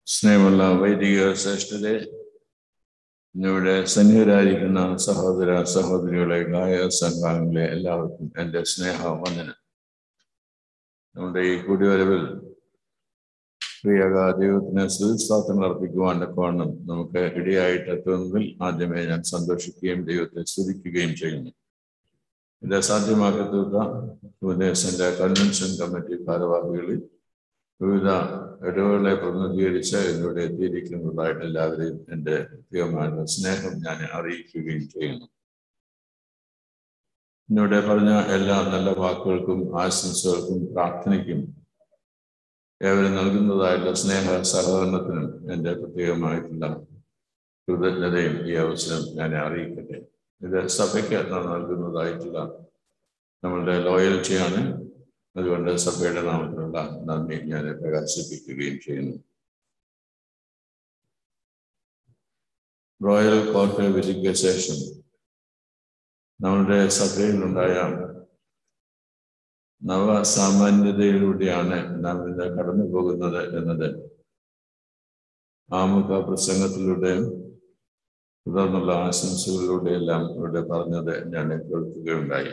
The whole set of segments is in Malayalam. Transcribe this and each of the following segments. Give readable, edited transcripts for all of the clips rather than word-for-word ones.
സ്നേഹമുള്ള വൈദിക ശ്രേഷ്ഠരെ, ഇവിടെ സന്നിഹിതരായിരിക്കുന്ന സഹോദര സഹോദരികളെ, ഗായക സംഘാംഗങ്ങളെ എല്ലാവർക്കും എൻ്റെ സ്നേഹവന്ദനം. നമ്മുടെ ഈ കൂടിവരവിൽ പ്രിയക ദൈവത്തിന് സ്തുതിസ്തോത്രങ്ങൾ അർപ്പിക്കുവാൻ കോണം നമുക്ക് ഇടയായിട്ട് എത്തുന്നതിൽ ആദ്യമേ ഞാൻ സന്തോഷിക്കുകയും ദൈവത്തെ സ്തുതിക്കുകയും ചെയ്യുന്നു. ഇത് സാധ്യമാക്കി തീർത്ത ഉപദേശൻ്റെ കൺവെൻഷൻ കമ്മിറ്റി ഭാരവാഹികളിൽ വിവിധ ഇടവുകളെ പ്രതിനിധീകരിച്ച് എന്നോട് എത്തിയിരിക്കുന്നതായിട്ട് എല്ലാവരെയും എൻ്റെ പ്രത്യേകമായ സ്നേഹം ഞാൻ അറിയിക്കുകയും ചെയ്യുന്നു. എന്നോട് പറഞ്ഞ എല്ലാ നല്ല വാക്കുകൾക്കും ആശംസകൾക്കും പ്രാർത്ഥനയ്ക്കും ഏവരും നൽകുന്നതായിട്ടുള്ള സ്നേഹ സഹകരണത്തിനും എൻ്റെ പ്രത്യേകമായിട്ടുള്ള കൃതജ്ഞതയും ഈ അവസരം ഞാൻ അറിയിക്കട്ടെ. ഇത് സഭയ്ക്ക് നൽകുന്നതായിട്ടുള്ള നമ്മളുടെ ലോയൽറ്റിയാണ്. അതുകൊണ്ട് സഭയുടെ നാമത്തിലുള്ള നന്ദി ഞാൻ പ്രകാശിപ്പിക്കുകയും ചെയ്യുന്നു. റോയൽ കോർട്ട് വിധിക്ക് ശേഷം നമ്മളുടെ സഭയിലുണ്ടായ നവസാമാന്യതയിലൂടെയാണ് നാം ഇന്ന് കടന്നു പോകുന്നത് എന്നത് ആമുഖ പ്രസംഗത്തിലൂടെയും തുടർന്നുള്ള ആശംസകളിലൂടെയെല്ലാം ഇവിടെ പറഞ്ഞത് ഞാൻ കേൾക്കുകയുണ്ടായി.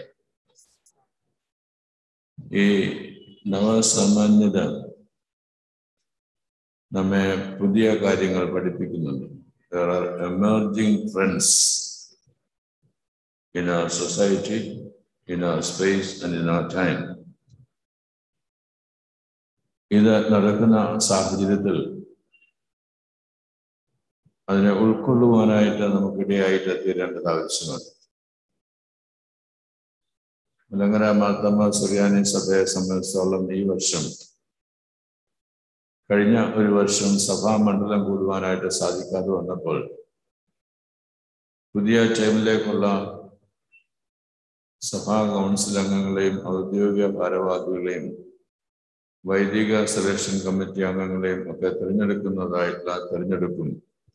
ഈ നവസാമാന്യത നമ്മെ പുതിയ കാര്യങ്ങൾ പഠിപ്പിക്കുന്നുണ്ട്. There are emerging trends in our society, in our space and in our time. ഇത് നടക്കുന്ന സാഹചര്യത്തിൽ അതിനെ ഉൾക്കൊള്ളുവാനായിട്ട് നമുക്കിടയായിട്ട് തീരേണ്ടത് ആവശ്യമാണ്. മലങ്കര മാർത്തോമാ സുറിയാനി സഭയെ സംബന്ധിച്ചോളം ഈ വർഷം, കഴിഞ്ഞ ഒരു വർഷം സഭാമണ്ഡലം കൂടുവാനായിട്ട് സാധിക്കാതെ വന്നപ്പോൾ പുതിയ ടൈമിലേക്കുള്ള സഭാ കൗൺസിൽ അംഗങ്ങളെയും ഔദ്യോഗിക ഭാരവാഹികളെയും വൈദിക സെലക്ഷൻ കമ്മിറ്റി അംഗങ്ങളെയും ഒക്കെ തിരഞ്ഞെടുക്കുന്നതായിട്ടുള്ള തിരഞ്ഞെടുപ്പും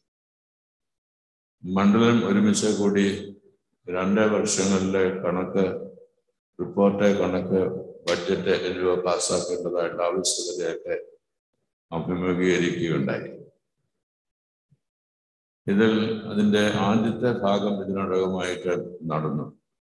മണ്ഡലം ഒരുമിച്ച് കൂടി 2 വർഷങ്ങളിലെ കണക്ക്, റിപ്പോർട്ട്, കണക്ക്, ബഡ്ജറ്റ് എന്നിവ പാസ്സാക്കേണ്ടതായിട്ടുള്ള ആവശ്യകതയൊക്കെ അഭിമുഖീകരിക്കുകയുണ്ടായി. ഇതിൽ അതിൻ്റെ ആദ്യത്തെ ഭാഗം ഇതിനോടകമായിട്ട് നടന്നു.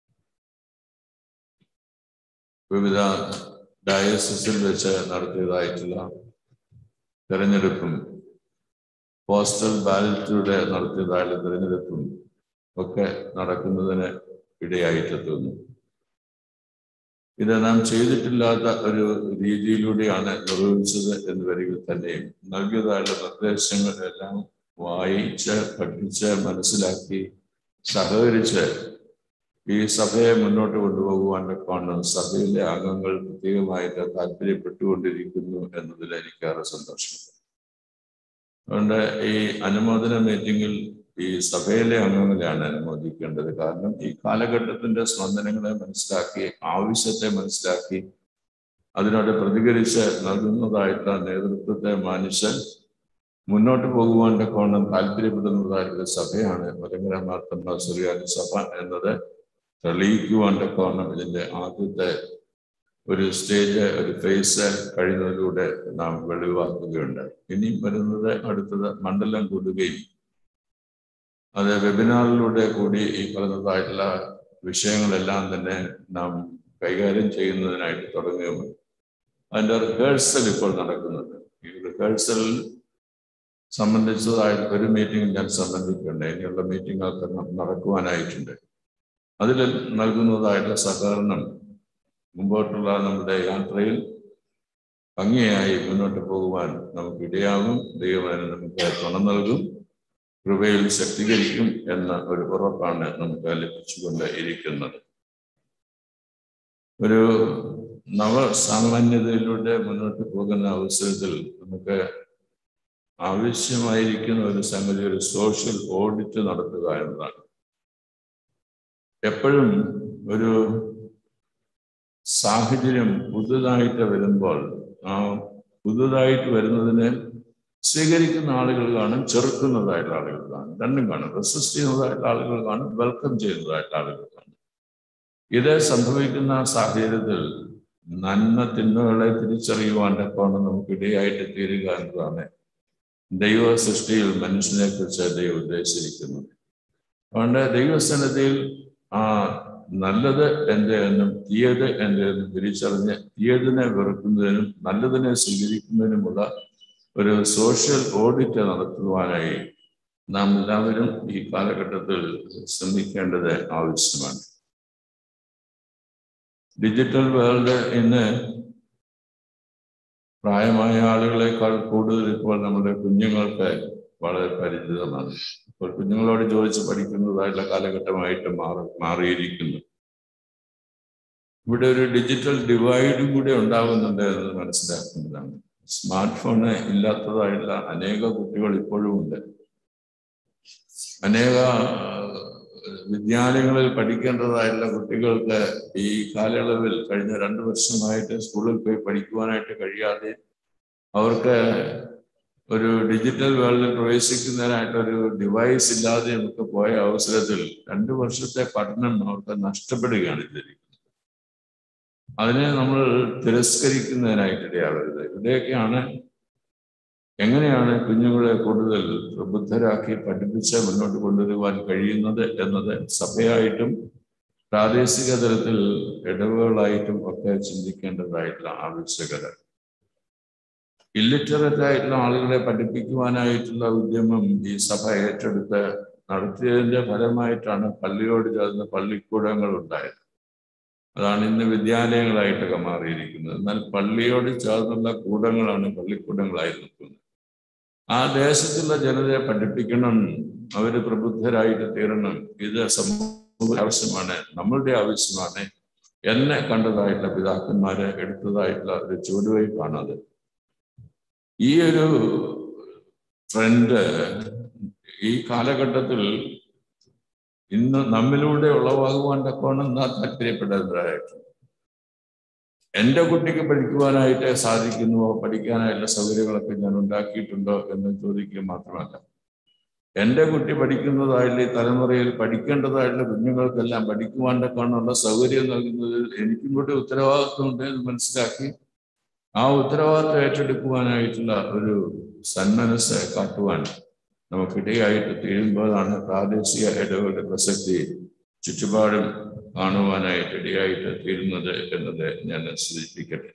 വിവിധ ഡയസിസിൽ വെച്ച് നടത്തിയതായിട്ടുള്ള തെരഞ്ഞെടുപ്പും പോസ്റ്റൽ ബാലറ്റിലൂടെ നടത്തിയതായിട്ടുള്ള തെരഞ്ഞെടുപ്പും ഒക്കെ നടക്കുന്നതിന് ഇടയായിട്ടെത്തുന്നു. ഇത് നാം ചെയ്തിട്ടില്ലാത്ത ഒരു രീതിയിലൂടെയാണ് നിർവഹിച്ചത് എന്ന് വരികിൽ തന്നെയും നൽകിയതായുള്ള നിർദ്ദേശങ്ങളെല്ലാം വായിച്ച് പഠിച്ച് മനസ്സിലാക്കി സഹകരിച്ച് ഈ സഭയെ മുന്നോട്ട് കൊണ്ടുപോകുവാൻ കാണുന്ന സഭയിലെ അംഗങ്ങൾ പ്രത്യേകമായിട്ട് താല്പര്യപ്പെട്ടുകൊണ്ടിരിക്കുന്നു എന്നതിൽ എനിക്കേറെ സന്തോഷമുണ്ട്. അതുകൊണ്ട് ഈ അനുമോദന മീറ്റിങ്ങിൽ ഈ സഭയിലെ അംഗങ്ങളെയാണ് അനുമോദിക്കേണ്ടത്. കാരണം ഈ കാലഘട്ടത്തിന്റെ സ്പന്ദനങ്ങളെ മനസ്സിലാക്കി, ആവശ്യത്തെ മനസ്സിലാക്കി, അതിനോട് പ്രതികരിച്ച് നൽകുന്നതായിട്ടുള്ള നേതൃത്വത്തെ മാനിച്ച് മുന്നോട്ട് പോകുവാൻ കോണം താല്പര്യപ്പെടുന്നതായിട്ടുള്ള സഭയാണ് മലങ്കര മാർത്തോമാ സുറിയാനി സഭ എന്നത് തെളിയിക്കുവാൻ കോണം ഇതിൻ്റെ ആദ്യത്തെ ഒരു സ്റ്റേജ്, ഒരു ഫേസ് കഴിയുന്നതിലൂടെ നാം വെളിവാക്കുകയുണ്ടായി. ഇനിയും വരുന്നത് അടുത്തത് മണ്ഡലം കൂടുകയും അത് വെബിനാറിലൂടെ കൂടി ഈ പറഞ്ഞതായിട്ടുള്ള വിഷയങ്ങളെല്ലാം തന്നെ നാം കൈകാര്യം ചെയ്യുന്നതിനായിട്ട് തുടങ്ങുകയുമാണ്. അതിൻ്റെ റിഹേഴ്സൽ ഇപ്പോൾ നടക്കുന്നുണ്ട്. ഈ റിഹേഴ്സൽ സംബന്ധിച്ചതായിട്ട് ഒരു മീറ്റിംഗ് ഞാൻ സംബന്ധിക്കുന്നുണ്ട്. ഇനിയുള്ള മീറ്റിങ്ങൊക്കെ നടക്കുവാനായിട്ടുണ്ട്. അതിൽ നൽകുന്നതായിട്ടുള്ള സഹകരണം മുമ്പോട്ടുള്ള നമ്മുടെ യാത്രയിൽ ഭംഗിയായി മുന്നോട്ട് പോകുവാൻ നമുക്കിടയാകും. ദൈവം നമുക്ക് തുണ നൽകും, കൃപയിൽ ശക്തീകരിക്കും എന്ന ഒരു ഉറപ്പാണ് നമുക്ക് ലഭിച്ചുകൊണ്ട് ഇരിക്കുന്നത്. ഒരു നവസാമാന്യതയിലൂടെ മുന്നോട്ട് പോകുന്ന അവസരത്തിൽ നമുക്ക് ആവശ്യമായിരിക്കുന്ന ഒരു സംഗതി ഒരു സോഷ്യൽ ഓഡിറ്റ് നടത്തുക എന്നതാണ്. എപ്പോഴും ഒരു സാഹചര്യം പുതുതായിട്ട് വരുമ്പോൾ ആ പുതുതായിട്ട് വരുന്നതിനെ സ്വീകരിക്കുന്ന ആളുകൾ കാണും, ചെറുക്കുന്നതായിട്ടുള്ള ആളുകൾ കാണും, രണ്ടും കാണും. റെസിസ്റ്റ് ചെയ്യുന്നതായിട്ടുള്ള ആളുകൾ കാണും, വെൽക്കം ചെയ്യുന്നതായിട്ടുള്ള ആളുകൾ കാണും. ഇത് സംഭവിക്കുന്ന സാഹചര്യത്തിൽ നന്മ തിന്മകളെ തിരിച്ചറിയുവാൻ കൊണ്ട് നമുക്ക് ഇടയായിട്ട് തീരുക എന്നതാണ് ദൈവ സൃഷ്ടിയിൽ മനുഷ്യനെ കുറിച്ച് ദൈവം ഉദ്ദേശിച്ചിരിക്കുന്നത്. അതുകൊണ്ട് ദൈവസന്നിധിയിൽ നല്ലത് എൻ്റെ എന്നും തീയത് എൻ്റെ എന്നും തിരിച്ചറിഞ്ഞ് തീയതിനെ വെറുക്കുന്നതിനും നല്ലതിനെ സ്വീകരിക്കുന്നതിനുമുള്ള ഒരു സോഷ്യൽ ഓഡിറ്റ് നടത്തുവാനായി നാം എല്ലാവരും ഈ കാലഘട്ടത്തിൽ ശ്രമിക്കേണ്ടത് ആവശ്യമാണ്. ഡിജിറ്റൽ വേൾഡ് ഇന്ന് പ്രായമായ ആളുകളെക്കാൾ കൂടുതൽ ഇപ്പോൾ നമ്മുടെ കുഞ്ഞുങ്ങൾക്ക് വളരെ പരിചിതമാണ്. ഇപ്പോൾ കുഞ്ഞുങ്ങളോട് ചോദിച്ച് പഠിക്കുന്നതായിട്ടുള്ള കാലഘട്ടമായിട്ട് മാറിയിരിക്കുന്നു. ഇവിടെ ഒരു ഡിജിറ്റൽ ഡിവൈഡും കൂടി ഉണ്ടാകുന്നുണ്ട് എന്ന് മനസ്സിലാക്കുന്നതാണ്. സ്മാർട്ട് ഫോണ് ഇല്ലാത്തതായിട്ടുള്ള അനേക കുട്ടികൾ ഇപ്പോഴും ഉണ്ട്. അനേക വിദ്യാലയങ്ങളിൽ പഠിക്കേണ്ടതായിട്ടുള്ള കുട്ടികൾക്ക് ഈ കാലയളവിൽ കഴിഞ്ഞ 2 വർഷമായിട്ട് സ്കൂളിൽ പോയി പഠിക്കുവാനായിട്ട് കഴിയാതെ അവർക്ക് ഒരു ഡിജിറ്റൽ വേൾഡിൽ പ്രവേശിക്കുന്നതിനായിട്ടൊരു ഡിവൈസ് ഇല്ലാതെ നമുക്ക് പോയ അവസരത്തിൽ 2 വർഷത്തെ പഠനം അവർക്ക് നഷ്ടപ്പെടുകയാണ് ചെയ്തിരിക്കുന്നത്. അതിനെ നമ്മൾ തിരസ്കരിക്കുന്നതിനായിട്ടിടയാവരുത്. ഇവിടെയൊക്കെയാണ് എങ്ങനെയാണ് കുഞ്ഞുങ്ങളെ കൂടുതൽ പ്രബുദ്ധരാക്കി പഠിപ്പിച്ച് മുന്നോട്ട് കൊണ്ടുവരുവാൻ കഴിയുന്നത് എന്നത് സഭയായിട്ടും പ്രാദേശിക തലത്തിൽ ഇടവുകളായിട്ടും ഒക്കെ ചിന്തിക്കേണ്ടതായിട്ടുള്ള ആവശ്യകത. ഇല്ലിറ്ററേറ്റ് ആയിട്ടുള്ള ആളുകളെ പഠിപ്പിക്കുവാനായിട്ടുള്ള ഉദ്യമം ഈ സഭ ഏറ്റെടുത്ത് നടത്തിയതിൻ്റെ ഫലമായിട്ടാണ് പള്ളിയോട് ചേർന്ന് പള്ളിക്കൂടങ്ങൾ ഉണ്ടായത്. അതാണ് ഇന്ന് വിദ്യാലയങ്ങളായിട്ടൊക്കെ മാറിയിരിക്കുന്നത്. എന്നാൽ പള്ളിയോട് ചേർന്നുള്ള കൂടങ്ങളാണ് പള്ളിക്കൂടങ്ങളായി നിൽക്കുന്നത്. ആ ദേശത്തുള്ള ജനതയെ പഠിപ്പിക്കണം, അവര് പ്രബുദ്ധരായിട്ട് തീരണം. ഇത് സമൂഹ ആവശ്യമാണ്, നമ്മളുടെ ആവശ്യമാണ്. എന്നെ കണ്ടതായിട്ടുള്ള പിതാക്കന്മാരെ എടുത്തതായിട്ടുള്ള ഒരു ചുവടുവയ്പ്പാണത്. ഈ ഒരു ട്രെൻഡ് ഈ കാലഘട്ടത്തിൽ ഇന്ന് നമ്മിലൂടെ ഉളവാകുവാൻ തക്കവണ്ണം നാം താല്പര്യപ്പെടുന്നതായിട്ട് എൻ്റെ കുട്ടിക്ക് പഠിക്കുവാനായിട്ട് സാധിക്കുന്നുവോ, പഠിക്കാനായിട്ടുള്ള സൗകര്യങ്ങളൊക്കെ ഞാൻ ഉണ്ടാക്കിയിട്ടുണ്ടോ എന്ന് ചോദിക്കുക മാത്രമല്ല, എൻ്റെ കുട്ടി പഠിക്കുന്നതായിട്ടുള്ള ഈ തലമുറയിൽ പഠിക്കേണ്ടതായിട്ടുള്ള കുഞ്ഞുങ്ങൾക്കെല്ലാം പഠിക്കുവാൻ തക്കവണ്ണമുള്ള സൗകര്യം നൽകുന്നതിൽ എനിക്കും കൂടി ഉത്തരവാദിത്വമുണ്ട് എന്ന് മനസ്സിലാക്കി ആ ഉത്തരവാദിത്വം ഏറ്റെടുക്കുവാനായിട്ടുള്ള ഒരു സന്മനസ് കാട്ടുവാൻ നമുക്കിടയായിട്ട് തീരുമ്പോഴാണ് പ്രാദേശിക ഇടവുകളുടെ പ്രസക്തി ചുറ്റുപാടും കാണുവാനായിട്ട് ഇടയായിട്ട് തീരുന്നത് എന്നത് ഞാൻ സൂചിപ്പിക്കട്ടെ.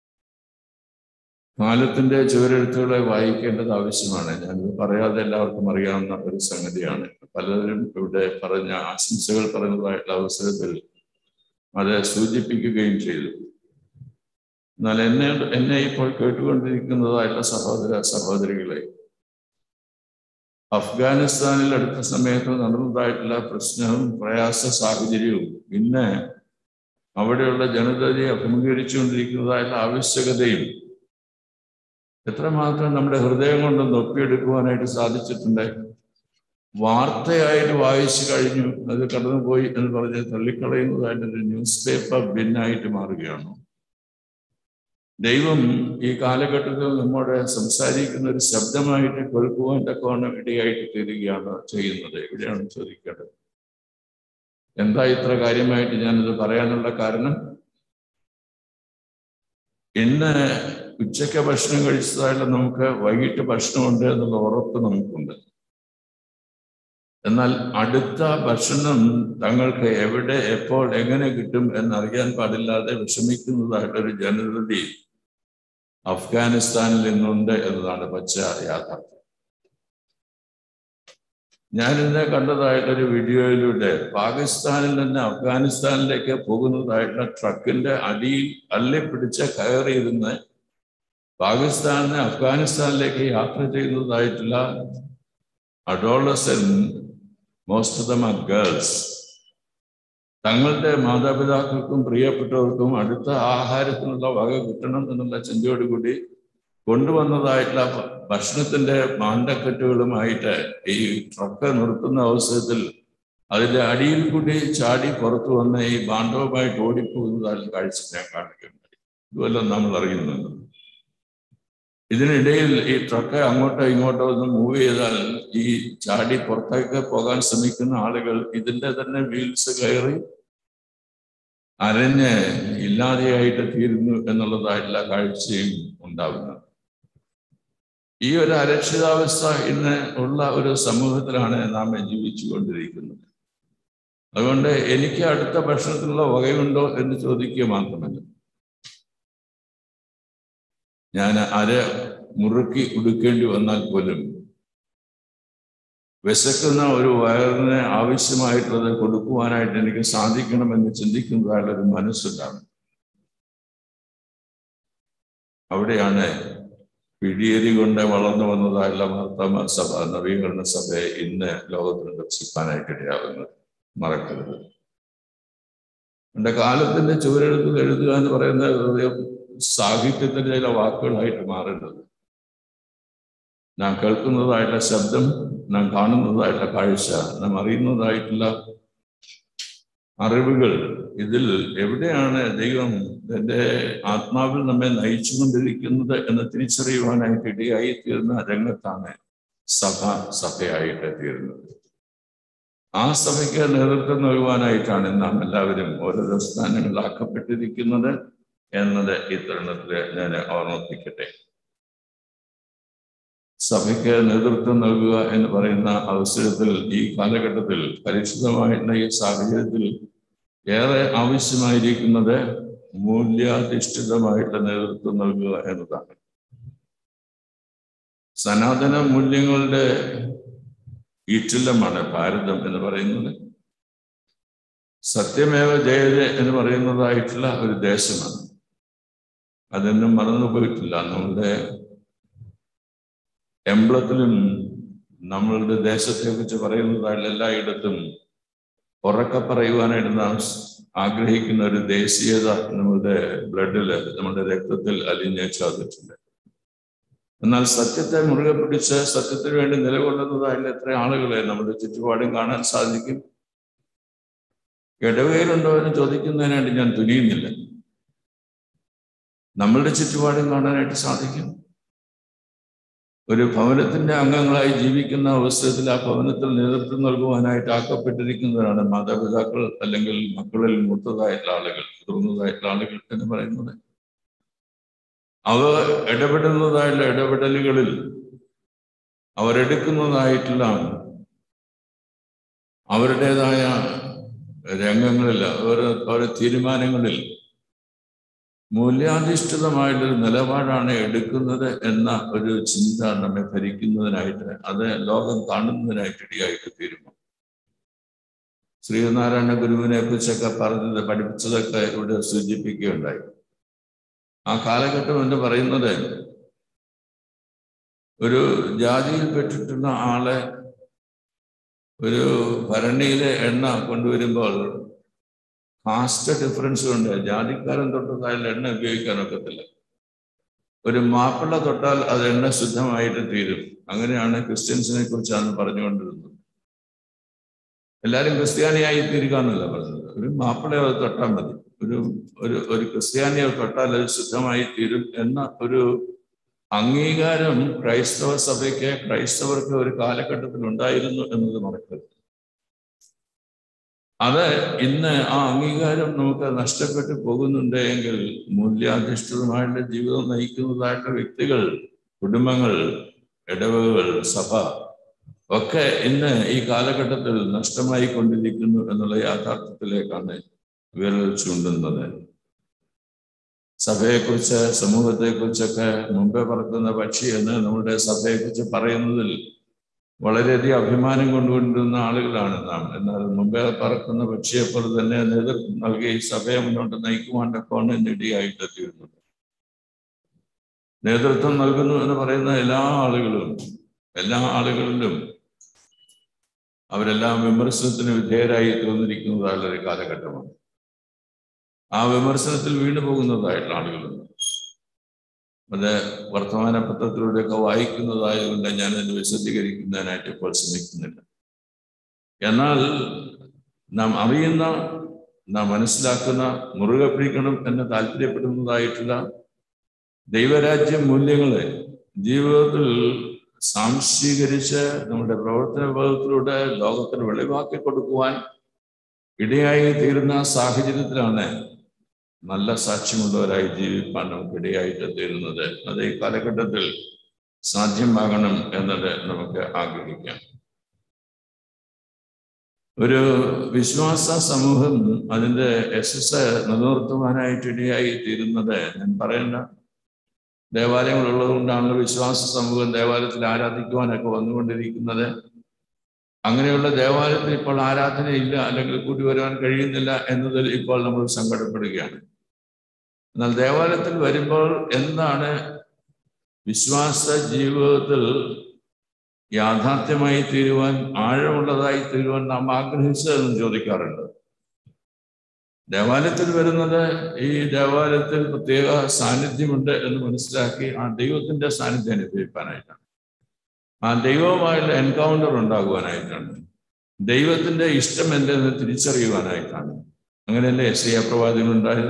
കാലത്തിന്റെ ചുവരെഴുത്തുകളെ വായിക്കേണ്ടത് ആവശ്യമാണ്. ഞാനിത് പറയാതെ എല്ലാവർക്കും അറിയാവുന്ന ഒരു സംഗതിയാണ്. പലരും ഇവിടെ പറഞ്ഞ ആശംസകൾ പറഞ്ഞതായിട്ടുള്ള അവസരത്തിൽ അത് സൂചിപ്പിക്കുകയും ചെയ്തു. എന്നാൽ എന്നെ ഇപ്പോൾ കേട്ടുകൊണ്ടിരിക്കുന്നതായിട്ടുള്ള സഹോദര സഹോദരികളെ, അഫ്ഗാനിസ്ഥാനിൽ അടുത്ത സമയത്ത് നടന്നതായിട്ടുള്ള പ്രശ്നവും പ്രയാസ സാഹചര്യവും ഇന്ന് അവിടെയുള്ള ജനതയെ അഭിമുഖീകരിച്ചുകൊണ്ടിരിക്കുന്നതായിട്ടുള്ള ആവശ്യകതയും എത്രമാത്രം നമ്മുടെ ഹൃദയം കൊണ്ട് നൊപ്പിയെടുക്കുവാനായിട്ട് സാധിച്ചിട്ടുണ്ട്. വാർത്തയായിട്ട് വായിച്ചു കഴിഞ്ഞു, അത് കടന്നുപോയി എന്ന് പറഞ്ഞ് തള്ളിക്കളയുന്നതായിട്ടൊരു ന്യൂസ് പേപ്പർ ബിന്നായിട്ട് മാറുകയാണ്. ദൈവം ഈ കാലഘട്ടത്തിൽ നമ്മോട് സംസാരിക്കുന്ന ഒരു ശബ്ദമായിട്ട് കേൾക്കുവാൻ തക്കവണ്ണം ഇടയായിട്ട് തീരുകയാണ് ചെയ്യുന്നത്. ഇവിടെയാണ് ചോദിക്കേണ്ടത്. എന്താ ഇത്ര കാര്യമായിട്ട് ഞാനിത് പറയാനുള്ള കാരണം, ഇന്ന് ഉച്ചയ്ക്ക് ഭക്ഷണം കഴിച്ചതായിട്ട് നമുക്ക് വൈകിട്ട് ഭക്ഷണമുണ്ട് എന്നുള്ള ഉറപ്പ് നമുക്കുണ്ട്. എന്നാൽ അടുത്ത ഭക്ഷണം തങ്ങൾക്ക് എവിടെ എപ്പോൾ എങ്ങനെ കിട്ടും എന്നറിയാൻ പാടില്ലാതെ വിഷമിക്കുന്നതായിട്ടൊരു ജനതയെ അഫ്ഗാനിസ്ഥാനിൽ ഇന്നുണ്ട് എന്നതാണ് പച്ച യാഥാർത്ഥ്യം. ഞാനിന്ന് കണ്ടതായിട്ടൊരു വീഡിയോയിലൂടെ പാകിസ്ഥാനിൽ നിന്ന് അഫ്ഗാനിസ്ഥാനിലേക്ക് പോകുന്നതായിട്ടുള്ള ട്രക്കിന്റെ അടിയിൽ അള്ളിപ്പിടിച്ച് കയറിയിരുന്ന് പാകിസ്ഥാനിൽ നിന്ന് അഫ്ഗാനിസ്ഥാനിലേക്ക് യാത്ര ചെയ്യുന്നതായിട്ടുള്ള adolescent, most of them are girls, തങ്ങളുടെ മാതാപിതാക്കൾക്കും പ്രിയപ്പെട്ടവർക്കും അടുത്ത ആഹാരത്തിനുള്ള വക കിട്ടണം എന്നുള്ള ചിന്തയോടുകൂടി കൊണ്ടുവന്നതായിട്ടുള്ള ഭക്ഷണത്തിന്റെ മാണ്ടക്കെട്ടുകളുമായിട്ട് ഈ ട്രക്ക് നിർത്തുന്ന അവസരത്തിൽ അതിന്റെ അടിയിൽ കൂടി ചാടി പുറത്തു വന്ന് ഈ ഭാണ്ഡവുമായിട്ട് ഓടിപ്പോകുന്നതായിട്ടുള്ള കാഴ്ച ഞാൻ കാണുകയുണ്ടായി. ഇതുവെല്ലാം നമ്മൾ അറിയുന്നുണ്ട്. ഇതിനിടയിൽ ഈ ട്രക്ക് അങ്ങോട്ടോ ഇങ്ങോട്ടോ ഒന്ന് മൂവ് ചെയ്താൽ ഈ ചാടി പുറത്തേക്ക് പോകാൻ ശ്രമിക്കുന്ന ആളുകൾ ഇതിന്റെ തന്നെ വീൽസ് കയറി അരഞ്ഞ് ഇല്ലാതെയായിട്ട് തീരുന്നു എന്നുള്ളതായിട്ടുള്ള കാഴ്ചയും ഉണ്ടാവുന്നത്. ഈ ഒരു അരക്ഷിതാവസ്ഥ ഇന്ന് ഉള്ള ഒരു സമൂഹത്തിലാണ് നാം ജീവിച്ചു കൊണ്ടിരിക്കുന്നത്. അതുകൊണ്ട് എനിക്ക് അടുത്ത ഭക്ഷണത്തിനുള്ള വകയുണ്ടോ എന്ന് ചോദിക്കുക മാത്രമല്ല, ഞാൻ അര മുറുക്കി ഉടുക്കേണ്ടി വന്നാൽ പോലും വിശക്കുന്ന ഒരു വയറിന് ആവശ്യമായിട്ടുള്ളത് കൊടുക്കുവാനായിട്ട് എനിക്ക് സാധിക്കണമെന്ന് ചിന്തിക്കുന്നതായുള്ള ഒരു മനസ്സുണ്ടാകും. അവിടെയാണ് പിടിയേരി കൊണ്ട് വളർന്നു വന്നതായുള്ള മാർത്തോമാ സഭ, നവീകരണ സഭയെ ഇന്ന് ലോകത്തിന് ദർശിക്കാനായിട്ട് ഇടയാകുന്നത് മറക്കരുത്. എൻ്റെ കാലത്തിന്റെ ചുവരെഴുത്തിൽ എഴുതുക എന്ന് പറയുന്ന സാഹിത്യത്തിന്റെ ചില വാക്കുകളായിട്ട് മാറേണ്ടത്. നാം കേൾക്കുന്നതായിട്ടുള്ള ശബ്ദം, നാം കാണുന്നതായിട്ടുള്ള കാഴ്ച, നാം അറിയുന്നതായിട്ടുള്ള അറിവുകൾ, ഇതിൽ എവിടെയാണ് ദൈവം എൻ്റെ ആത്മാവിൽ നമ്മെ നയിച്ചുകൊണ്ടിരിക്കുന്നത് എന്ന് തിരിച്ചറിയുവാനായിട്ട് ഇടയായി തീർന്ന രംഗത്താണ് സഭയായിട്ട് തീരുന്നത്. ആ സഭയ്ക്ക് നേതൃത്വം നൽകുവാനായിട്ടാണ് നാം എല്ലാവരും ഓരോരോ സ്ഥാനങ്ങളിലാക്കപ്പെട്ടിരിക്കുന്നത് എന്നത് ഈ തരുണത്തിൽ ഞാൻ ഓർമ്മിപ്പിക്കട്ടെ. സഭയ്ക്ക് നേതൃത്വം നൽകുക എന്ന് പറയുന്ന അവസരത്തിൽ, ഈ കാലഘട്ടത്തിൽ, കലുഷിതമായിട്ടുള്ള ഈ സാഹചര്യത്തിൽ ഏറെ ആവശ്യമായിരിക്കുന്നത് മൂല്യാധിഷ്ഠിതമായിട്ടുള്ള നേതൃത്വം നൽകുക എന്നതാണ്. സനാതന മൂല്യങ്ങളുടെ ഈറ്റില്ലമാണ് ഭാരതം എന്ന് പറയുന്നത്. സത്യമേവ ജയതേ എന്ന് പറയുന്നതായിട്ടുള്ള ഒരു ദേശമാണ്. അതൊന്നും മറന്നുപോയിട്ടില്ല. നമ്മളുടെ എംബ്ലത്തിലും നമ്മളുടെ ദേശത്തെ കുറിച്ച് പറയുന്നതായിട്ടുള്ള എല്ലായിടത്തും ഉറക്കെ പറയുവാനായിട്ട് നാം ആഗ്രഹിക്കുന്ന ഒരു ദേശീയത നമ്മളുടെ ബ്ലഡിൽ, നമ്മുടെ രക്തത്തിൽ അലിഞ്ഞ് ചേർന്നിട്ടുണ്ട്. എന്നാൽ സത്യത്തെ മുറുകെ പിടിച്ച് സത്യത്തിന് വേണ്ടി നിലകൊള്ളുന്നതായിട്ടുള്ള എത്ര ആളുകളെ നമ്മുടെ ചുറ്റുപാടും കാണാൻ സാധിക്കും. ഇടവേലുണ്ടോ എന്ന് ചോദിക്കുന്നതിനായിട്ട് ഞാൻ തുനിയുന്നില്ല. നമ്മളുടെ ചുറ്റുപാടും കാണാനായിട്ട് സാധിക്കും. ഒരു ഭവനത്തിന്റെ അംഗങ്ങളായി ജീവിക്കുന്ന അവസരത്തിൽ ആ ഭവനത്തിൽ നേതൃത്വം നൽകുവാനായിട്ട് ആക്കപ്പെട്ടിരിക്കുന്നവരാണ് മാതാപിതാക്കൾ, അല്ലെങ്കിൽ മക്കളിൽ മൂത്തതായിട്ടുള്ള ആളുകൾ, മുതിർന്നതായിട്ടുള്ള ആളുകൾ എന്ന് പറയുന്നത്. അവർ ഇടപെടുന്നതായിട്ടുള്ള ഇടപെടലുകളിൽ, അവരെടുക്കുന്നതായിട്ടുള്ള അവരുടേതായ രംഗങ്ങളിൽ, അവരുടെ തീരുമാനങ്ങളിൽ മൂല്യാധിഷ്ഠിതമായിട്ടൊരു നിലപാടാണ് എടുക്കുന്നത് എന്ന ഒരു ചിന്ത നമ്മെ ഭരിക്കുന്നതിനായിട്ട്, അത് ലോകം കാണുന്നതിനായിട്ട് ഇടയായിട്ട് തീരുമാനം. ശ്രീനാരായണ ഗുരുവിനെ കുറിച്ചൊക്കെ പഠിപ്പിച്ചതൊക്കെ ഇവിടെ സൂചിപ്പിക്കുകയുണ്ടായി. ആ കാലഘട്ടം എന്ന് പറയുന്നത്, ഒരു ജാതിയിൽപ്പെട്ടിട്ടുള്ള ആളെ ഒരു ഭരണിയിലെ എണ്ണ കൊണ്ടുവരുമ്പോൾ കാസ്റ്റ് ഡിഫറൻസ് കൊണ്ട് ജാതിക്കാരൻ തൊട്ടതായാലും എണ്ണ ഉപയോഗിക്കാൻ ഒക്കത്തില്ല. ഒരു മാപ്പിള തൊട്ടാൽ അത് എണ്ണ ശുദ്ധമായിട്ട് തീരും. അങ്ങനെയാണ് ക്രിസ്ത്യൻസിനെ കുറിച്ചാണ് പറഞ്ഞുകൊണ്ടിരുന്നത്. എല്ലാവരും ക്രിസ്ത്യാനിയായി തീരുക എന്നല്ല പറഞ്ഞത്. ഒരു മാപ്പിളയെ അത് തൊട്ടാൽ മതി, ഒരു ക്രിസ്ത്യാനിയെ തൊട്ടാൽ അത് ശുദ്ധമായി തീരും എന്ന ഒരു അംഗീകാരം ക്രൈസ്തവ സഭയ്ക്ക്, ക്രൈസ്തവർക്ക് ഒരു കാലഘട്ടത്തിൽ ഉണ്ടായിരുന്നു എന്നത് മറക്കരുത്. അത് ഇന്ന് ആ അംഗീകാരം നമുക്ക് നഷ്ടപ്പെട്ടു പോകുന്നുണ്ട് എങ്കിൽ, മൂല്യാധിഷ്ഠിതമായിട്ടുള്ള ജീവിതം നയിക്കുന്നതായിട്ടുള്ള വ്യക്തികൾ, കുടുംബങ്ങൾ, ഇടവകകൾ, സഭ ഒക്കെ ഇന്ന് ഈ കാലഘട്ടത്തിൽ നഷ്ടമായി കൊണ്ടിരിക്കുന്നു എന്നുള്ള യാഥാർത്ഥ്യത്തിലേക്കാണ് വിരൽ ചൂണ്ടുന്നത്. സഭയെക്കുറിച്ച്, സമൂഹത്തെക്കുറിച്ചൊക്കെ മുമ്പേ പറക്കുന്ന പക്ഷി എന്ന് നമ്മുടെ സഭയെക്കുറിച്ച് പറയുന്നതിൽ വളരെയധികം അഭിമാനം കൊണ്ടുകൊണ്ടിരുന്ന ആളുകളാണ് നാം. എന്നാൽ മുമ്പേ പറക്കുന്ന പക്ഷിയെപ്പോലെ തന്നെ നേതൃത്വം നൽകി സഭയെ മുന്നോട്ട് നയിക്കുവാനൊക്കെയാണ് ഇടയായിട്ട് തീരുന്നത്. നേതൃത്വം നൽകുന്നു എന്ന് പറയുന്ന എല്ലാ ആളുകളിലും അവരെല്ലാം വിമർശനത്തിന് വിധേയരായി തീർന്നിരിക്കുന്നതായുള്ള ഒരു കാലഘട്ടമാണ്. ആ വിമർശനത്തിൽ വീണു പോകുന്നതായിട്ടുള്ള ആളുകളുണ്ട്. അത് വർത്തമാന പത്രത്തിലൂടെയൊക്കെ വായിക്കുന്നതായതുകൊണ്ട് ഞാനത് വിശദീകരിക്കുന്നതിനായിട്ട് ഇപ്പോൾ ശ്രമിക്കുന്നില്ല. എന്നാൽ നാം അറിയുന്ന, നാം മനസ്സിലാക്കുന്ന, മുറുകെ പിടിക്കണം എന്ന് താല്പര്യപ്പെടുന്നതായിട്ടുള്ള ദൈവരാജ്യ മൂല്യങ്ങളെ ജീവിതത്തിൽ സാംശീകരിച്ച് നമ്മുടെ പ്രവർത്തന ബോധത്തിലൂടെ ലോകത്തിന് വെളിവാക്കി കൊടുക്കുവാൻ ഇടയായി തീരുന്ന സാഹചര്യത്തിലാണ് നല്ല സാക്ഷ്യമുള്ളവരായി ജീവിക്കാൻ നമുക്ക് ഇടയായിട്ട് തീരുന്നത്. അത് ഈ കാലഘട്ടത്തിൽ സാധ്യമാകണം എന്നത് നമുക്ക് ആഗ്രഹിക്കാം. ഒരു വിശ്വാസ സമൂഹം അതിൻ്റെ യശസ് നിലനിർത്തുവാനായിട്ടിടയായി തീരുന്നത്, ഞാൻ പറയേണ്ട ദേവാലയങ്ങൾ ഉള്ളത് കൊണ്ടാണല്ലോ വിശ്വാസ സമൂഹം ദേവാലയത്തിൽ ആരാധിക്കുവാനൊക്കെ വന്നുകൊണ്ടിരിക്കുന്നത്. അങ്ങനെയുള്ള ദേവാലയത്തിൽ ഇപ്പോൾ ആരാധനയില്ല, അല്ലെങ്കിൽ കൂടി വരുവാൻ കഴിയുന്നില്ല എന്നതിൽ ഇപ്പോൾ നമ്മൾ സങ്കടപ്പെടുകയാണ്. എന്നാൽ ദേവാലയത്തിൽ വരുമ്പോൾ എന്താണ് വിശ്വാസ ജീവിതത്തിൽ യാഥാർത്ഥ്യമായി തീരുവാൻ, ആഴമുള്ളതായി തീരുവാൻ നാം ആഗ്രഹിച്ചതെന്ന് ചോദിക്കാറുണ്ട്. ദേവാലയത്തിൽ വരുന്നത് ഈ ദേവാലയത്തിൽ പ്രത്യേക സാന്നിധ്യമുണ്ട് എന്ന് മനസ്സിലാക്കി ആ ദൈവത്തിന്റെ സാന്നിധ്യം അനുഭവിക്കാനായിട്ടാണ്, ആ ദൈവവുമായുള്ള എൻകൗണ്ടർ ഉണ്ടാകുവാനായിട്ടാണ്, ദൈവത്തിന്റെ ഇഷ്ടം എന്തെന്ന് തിരിച്ചറിയുവാനായിട്ടാണ്. അങ്ങനെയല്ലേ യെശയ്യാ പ്രവാചകനുണ്ടായത്?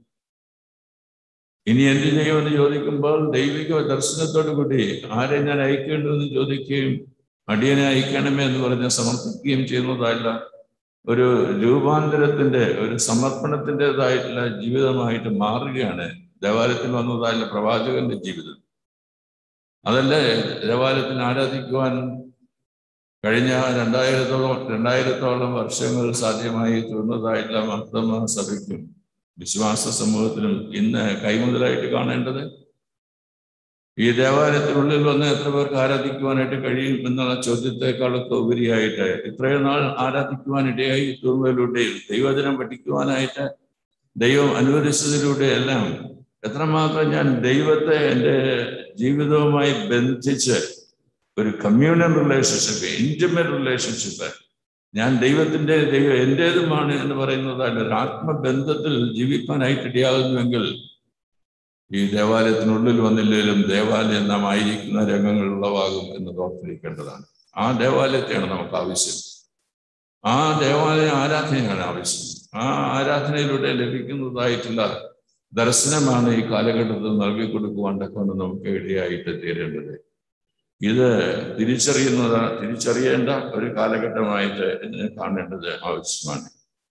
ഇനി എന്ത് ചെയ്യുമെന്ന് ചോദിക്കുമ്പോൾ ദൈവിക ദർശനത്തോടു കൂടി ആരെ ഞാൻ അയക്കേണ്ടതെന്ന് ചോദിക്കുകയും അടിയനെ അയക്കണമേ എന്ന് പറഞ്ഞ് സമർപ്പിക്കുകയും ചെയ്യുന്നതായുള്ള ഒരു രൂപാന്തരത്തിന്റെ, ഒരു സമർപ്പണത്തിൻ്റെതായിട്ടുള്ള ജീവിതമായിട്ട് മാറുകയാണ് ദേവാലയത്തിൽ വന്നതായുള്ള പ്രവാചകന്റെ ജീവിതം. അതല്ലേ ദേവാലയത്തിന് ആരാധിക്കുവാൻ കഴിഞ്ഞ 2000-ഓളം വർഷങ്ങൾ സാധ്യമായി തീർന്നതായിട്ടുള്ള മർത്തമ സഭയ്ക്കും വിശ്വാസ സമൂഹത്തിനും ഇന്ന് കൈമുതലായിട്ട് കാണേണ്ടത്, ഈ ദേവാലയത്തിനുള്ളിൽ വന്ന് എത്ര പേർക്ക് ആരാധിക്കുവാനായിട്ട് കഴിയും എന്നുള്ള ചോദ്യത്തെക്കാളൊക്കെ ഉപരിയായിട്ട് ഇത്രയും നാൾ ആരാധിക്കുവാനിടയായി തീർന്നതിലൂടെയും ദൈവവചനം പഠിക്കുവാനായിട്ട് ദൈവം അനുവദിച്ചതിലൂടെ എല്ലാം എത്രമാത്രം ഞാൻ ദൈവത്തെ എൻ്റെ ജീവിതവുമായി ബന്ധിച്ച് ഒരു കമ്മ്യൂണൽ റിലേഷൻഷിപ്പ്, ഇൻറ്റിമേറ്റ് റിലേഷൻഷിപ്പ്, ഞാൻ ദൈവം എൻ്റേതുമാണ് എന്ന് പറയുന്നതല്ല, ഒരു ആത്മബന്ധത്തിൽ ജീവിക്കാനായിട്ട് ഇടയാകുന്നുവെങ്കിൽ ഈ ദേവാലയത്തിനുള്ളിൽ വന്നില്ലെങ്കിലും ദേവാലയം നാം ആയിരിക്കുന്ന രംഗങ്ങൾ ഉളവാകും എന്ന് ഓർത്തിരിക്കേണ്ടതാണ്. ആ ദേവാലയത്തെയാണ് നമുക്ക് ആവശ്യം, ആ ദേവാലയ ആരാധനയാണ് ആവശ്യം. ആ ആരാധനയിലൂടെ ലഭിക്കുന്നതായിട്ടുള്ള ദർശനമാണ് ഈ കാലഘട്ടത്തിൽ നൽകി കൊടുക്കുവാണ്ടൊക്കെ നമുക്ക് ഇടയായിട്ട് തീരേണ്ടത്. ഇത് തിരിച്ചറിയേണ്ട ഒരു കാലഘട്ടമായിട്ട് ഇതിനെ കാണേണ്ടത് ആവശ്യമാണ്.